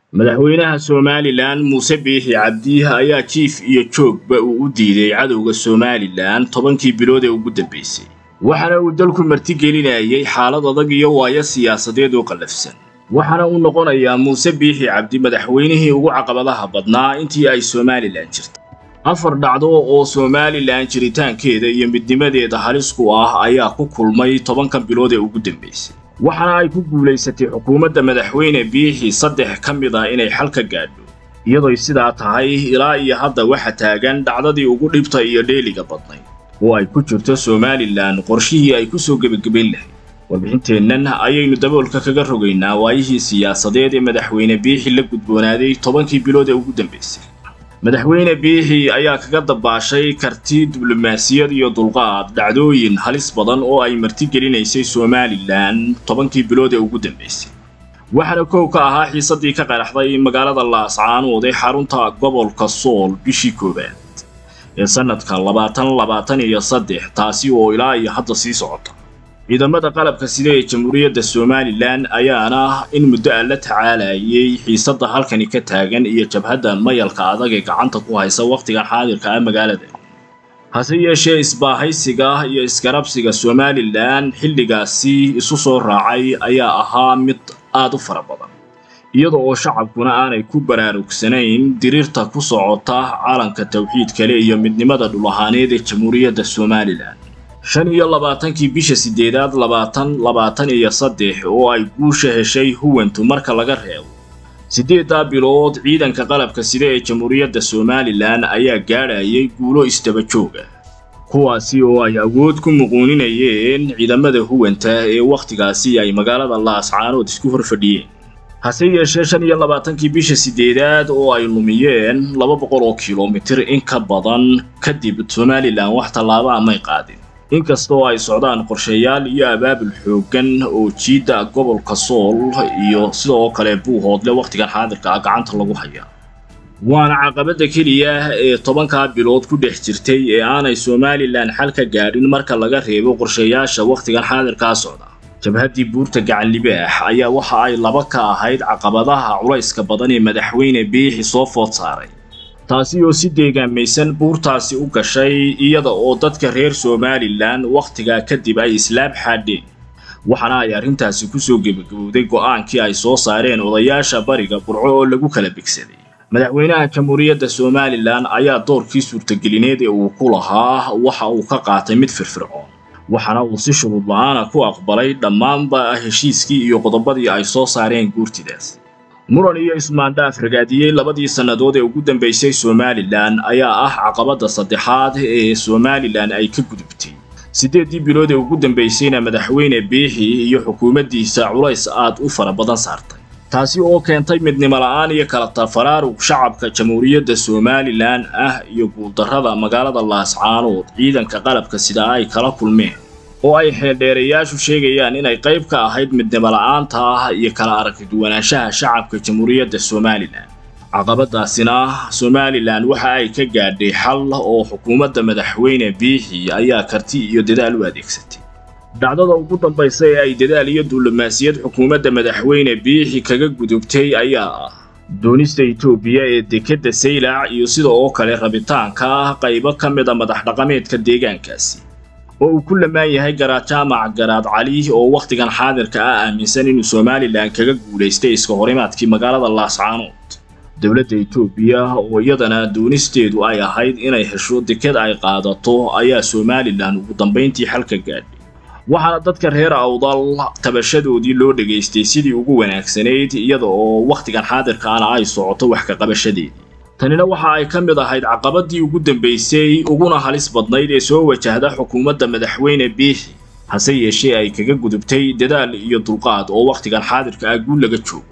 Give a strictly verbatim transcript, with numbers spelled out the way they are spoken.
madaxweynaha Somaliland Muuse Biixi Cabdi ayaa chief iyo joogba uu u diiday cadawga Somaliland tobankii bilood ee ugu dambeysay waxana uu dalku marti gelinayay xaalad adag iyo waayo siyaasadeed oo qalafsan waxana uu noqonayaa Muuse Biixi Cabdi madaxweynihii ugu caqabadaha badnaa intii ay Somaliland jirtay afar dhacdo oo Somaliland jiritaankeeda iyo midnimadeeda halis ku ah ayaa ku kulmay tobanka bilood ee ugu dambeysay waxana ay ku guuleysatay xukuumadda madaxweyne Biixi saddex kamid ah inay xal ka gaadho iyadoo sidaa tahay ilaa iyo hadda waxa taagan dhacdadii ugu dhibta iyo dheeliga badnay oo ay ku jirto Somaliland qorshihii ay ku soo gabagabeyn lahayd warbixinteennan ayaynu daboolka kaga rogaynaa waayihii siyaasadeed ee madaxweyne Biixi la gudboonaaday tobankii bilood ee ugu dambeysay madaxweyne Biixi ayaa kaga dabaashay karti diblomaasiyad iyo dulqaad dhacdooyin halis badan oo ay marti gelinaysay Somaliland tobankii bilood ee ugu dambeysay waxana koow ka ahaa xiisadii ka qaraxday magaalada Laascaanood ee xarunta gobolka Sool bishii koobaad ee sanadka labaatan labaatan iyo saddex taasi oo ilaa iyo hadda sii socota ciidamada qalabka sida ee Jamhuuriyadda Somaliland ayaana in muddo la tacaalayay xiisada halkani ka taagan iyo jabhadda mayalka adag ee gacanta ku haysa waqtiga xaadirka ah magaalada hase yeeshee isbaahaysiga iyo iskarabsiga Somaliland xilligaasi isu soo raacay ayaa ahaa mid aad u fara badan iyadoo oo shacabkuna aanay ku baraarugsanayn diriirta ku socota calanka tawxiid kale iyo midnimada dhul ahaaneed ee Jamhuuriyadda Somaliland shan iyo labaatankii bisha sideedaad labaatan labaatan iyo saddex oo ay guusha heshay huwantu marka laga reebo sideedda bilood ciidanka qalabka sida ee Jamhuuriyadda Somaliland ayaa gaarayay guulo istaba joog ah kuwaasi oo ay awood ku muquuninayeen ciidamada huwanta ee waqtigaasi ay magaalada Laascaanood isku horfadhiyeen hase yeeshee shan iyo labaatankii bisha sideedaad oo ay lumiyeen laba boqol oo kiiloomitir in ka badan kadib Somaliland wax tallaabo ah may qaadin inkastoo ay socdaan qorshayaal iyo abaabul xoogan oo jiida gobolka Sool iyo sidoo kale Buuhoodle waqtigan xaadirka ah gacanta lagu hayaa waana caqabada kaliya ee tobanka bilood ku dhex jirtay ee aanay Somaliland xal ka gaarin marka laga reebo qorshayaasha waqtigan xaadirka socda jabhadii buurta gacan libaax ayaa waxa ay laba ka ahayd caqabadaha culayska badan ee madaxweyne Biixi soo food saaray taasi oo si deegaameysan buurtaasi u gashay iyada oo dadka reer Somaliland waqtiga kadib ay islaab xadeen waxana ay arintaasi ku soo gabagabowday go'aankii ay soo saareen odayaasha bariga Burco oo lagu kala bigsaday madaxweynaha Jamhuuriyadda Somaliland ayaa doorkii suurtagelineed ee uu ku lahaa waxa uu ka qaatay mid firfircoon waxana uu si shuruud la'aan ku aqbalay dhammaanba heshiiskii iyo qodobadii ay soo saareen guurtidaas muran iyo ismaandhaaf ragaadiyay labadii sanadood ee ugu dambeysay Somaliland ayaa ah caqabada saddexaad ee Somaliland ay ka gudubtay sideedii bilood ee ugu dambeysayna madaxweyne Biixi iyo xukuumaddiisa culays aad u fara badan saartay taasi oo keentay midnimo la'aan iyo kala tafaraaruq shacabka Jamhuuriyadda Somaliland ah iyo guuldarrada magaalada Laascaanood ciidanka qalabka sida ay kala kulmeen oo ay xeeldheerayaashu sheegayaan inay qayb ka ahayd midnimo la'aanta iyo kala aragtiduwanaanshaha shacabka Jamhuuriyadda Somaliland caqabadaasina Somaliland waxa ay ka gaadhay xal oo xukuumadda madaxweyne Biixi ayaa karti iyo dadaal u adeegsatay dhacdada ugu dambeysay ay dadaal iyo diblomaasiyad xukuumadda madaxweyne Biixi kaga gudubtay ayaa ah doonista Itoobiya ee dekadda Saylac iyo sidoo kale rabitaanka qaybo ka mid ah madax dhaqameedka deegaankaasi oo uu ku lamaan yahay garaad jaamac garaad cali oo waqtigan xaadirka ah aaminsan inuu Somaliland kaga guuleystay iska horimaadkii magaalada Laascaanood dawladda Itoobiya oo iyadana doonisteedu ay ahayd inay hesho dekad ay qaadato ayaa Somaliland ugu dambeyntii xal ka gaadhay waxaana dadka reer Awdal tabashadoodii loo dhageystay sidii ugu wanaagsanayd iyada oo waqtigan xaadirka ah ay socoto wax ka qabashadeedii tanina waxa ay ka mid ahayd caqabadii ugu dambeysay uguna halis badnayd ee soo wajahda xukuumadda madaxweyne Biixi hase yeeshee ay kaga gudubtay dadaal iyo dulqaad oo waqtigan xaadirka ah guul laga joogo